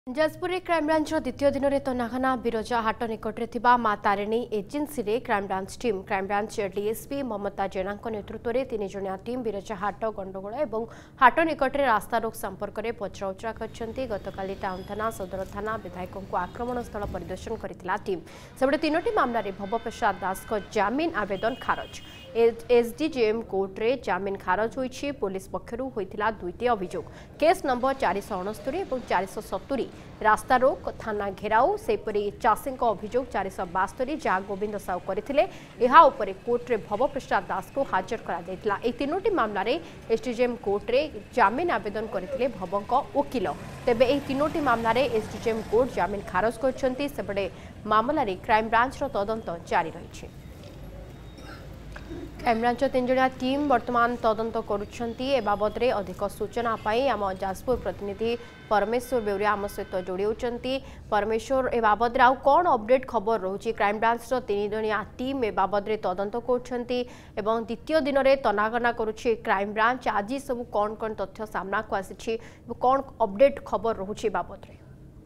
Jajpur crime branch द्वितीय दिन में तनाघना बिरजा हाट निकट में मां तारिणी एजेन्सी रे crime branch team crime branch DSP Mamata Jena नेतृत्व में 3 जणिया टीम बिरजा हाट गंडगोल और हाट निकट में रास्ता रोक संपर्क में पचरउचरा कर गतकाली टाउन थाना सदर थाना विधायकों को आक्रमण स्थल परिदर्शन करथिला टीम सेबडे 3टी मामला रे भवप्रसाद दास को जामिन आवेदन खारज एसडीजेएम कोर्ट रे जामिन खारज होईछि। पुलिस पक्षरु होइथिला 2टी अभियोग केस नंबर 469 और 470 रास्ता रोक थाना घेराऊ सेपरी चाषी अभियोग 472 जहाँ गोविंद साहू करथिले एहा उपरे कोर्ट रे भवप्रसाद दास को हाजर करा दैथिला। ए 3टी मामला रे एसडीजेएम कोर्ट रे जामिन आवेदन करथिले भवंक वकील तेबे ए 3टी मामला रे एसडीजेएम कोर्ट जामिन खारज करछंती सेपटे मामला रे क्राइम ब्रांच रो तदंत जारी रहिछि। क्राइमब्रांच 3 जणिया टीम वर्तमान तदंत करुछंती ए बाबद रे अधिक सूचना पाई आम जाजपुर प्रतिनिधि परमेश्वर बेउरिया आम सहित जोड़ी होचंती। परमेश्वर ए बाबद रे कौन अपडेट खबर रोची क्राइमब्रांच 3 जणिया टीम ए बाबद रे तदंत करुछंती एवं द्वितीय दिन में तनाघना करुछि क्राइमब्रांच आज सब कौन कौन तथ्य सामना को आसी कौन अपडेट खबर रोची बाबद रे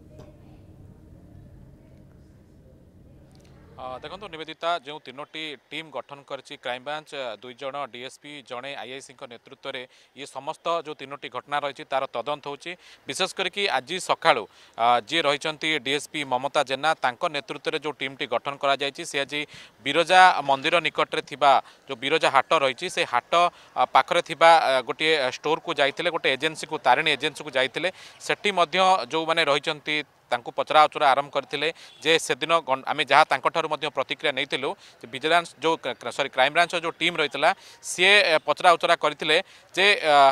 देखो निवेदिता जो 3टी टीम गठन करछि क्राइमब्रांच 2 जण डीएसपी जड़े आईआईसी नेतृत्व में ये समस्त जो 3टी घटना रही तार तदंत होछि। विशेष करके आज सकाळु जी रही डीएसपी ममता जेना तांको नेतृत्व में जो टीम टी गठन करा जायछि से आज बिरजा मंदिर निकट रे थिबा जो बिरजा हाट रही से हाट पाखरे थिबा गोटे स्टोर को जाइथिले गोटे एजेंसी को तारिणी एजेंसी को जाइथिले सेठी मध्य जो माने रही तांको पचराउचरा आरंभ करथिले जे से दिन आम जहाँ प्रतिक्रिया नहीं विजिलेंस जो सॉरी क्राइमब्रांच जो टीम रही सी पचराउचरा करथिले जे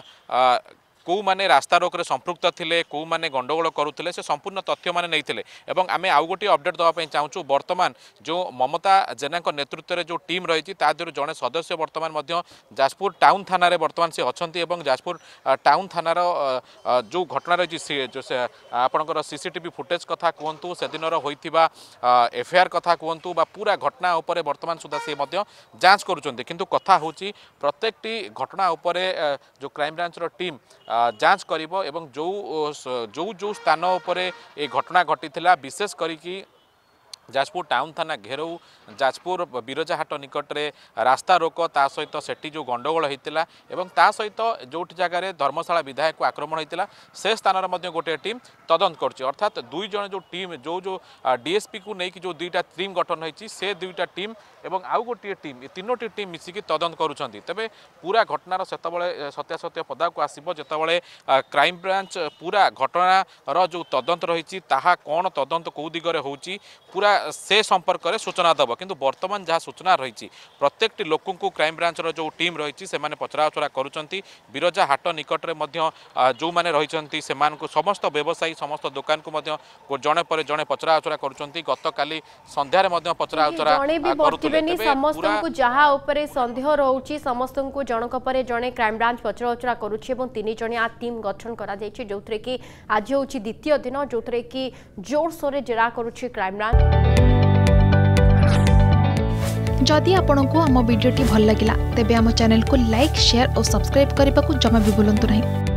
कौ माने रास्ता रोक रे संपृक्त थिले कौ माने गंडगोल करुथिले से संपूर्ण तथ्य माने नैथिले एवं आमे आउ गोटे अपडेट दवा पई चाहूछु। वर्तमान जो ममता जेना नेतृत्व रे जो टीम रही तादर जड़े सदस्य वर्तमान मध्य जाजपुर टाउन थाना रे वर्तमान से अछंती एवं जाजपुर टाउन थानार जो घटना रही जो आपणकर सीसीटीवी फुटेज कथा कहतु से दिन होइथिबा एफआईआर कथा कहतु बा पूरा घटना उपरे वर्तमान सुधा से मध्य जांच करुचंती किंतु कथा होची प्रत्येकटी घटना उपरे जो क्राइमब्रांच रो टीम जांच करिबो एवं जो स्थान उपरे ए घटना घटिथिला विशेष करिकी जाजपुर टाउन थाना घेरऊ जाजपुर बिरजा हाट निकट रे रास्ता रोक ता सहित सेठी जो गंडगोल होता एवं ता सहित जो जगह धर्मशाला विधायक को आक्रमण होता से स्थान में गोटे टीम तदंत कर अर्थात 2 जण जो टीम जो डीएसपी को लेकिन जो 2टा टीम गठन होती से 2टा टीम एवं आउ गोटे टीम 3टी टीम मिसिकी तदंत करुँच तेबे पूरा घटनार सेतबले सत्यासत्य पदा को आसब जितेबाला क्राइमब्रांच पूरा घटनार जो तदंत रही ताहा कौन तदंत कौ दिगरे होची पूरा से संपर्क में सूचना दब किंतु वर्तमान जहाँ सूचना रही प्रत्येकटी लोक को क्राइमब्रांच जो टीम रही से पचराउचरा करुँच बिरजा हाट निकट में जो मैंने रही समस्त व्यवसायी समस्त दुकान को जड़े पर जड़े पचराउचरा करुँच गतकाली संध्यारे पचराउचरा समस्त को जहाँ उपरे संदेह रोची समस्त को जनक पर जड़े क्राइमब्रांच पचराउचरा करुँच 3 जणिया टीम गठन करा जायछि जो कि आज होछि द्वितीय दिन जो कि जोरसोर जेरा करुछि क्राइमब्रांच। जदि आपंक आम भिडी भल लगा तेब आम चैनल को लाइक शेयर और सब्सक्राइब करने को जमा भी भूलु नहीं।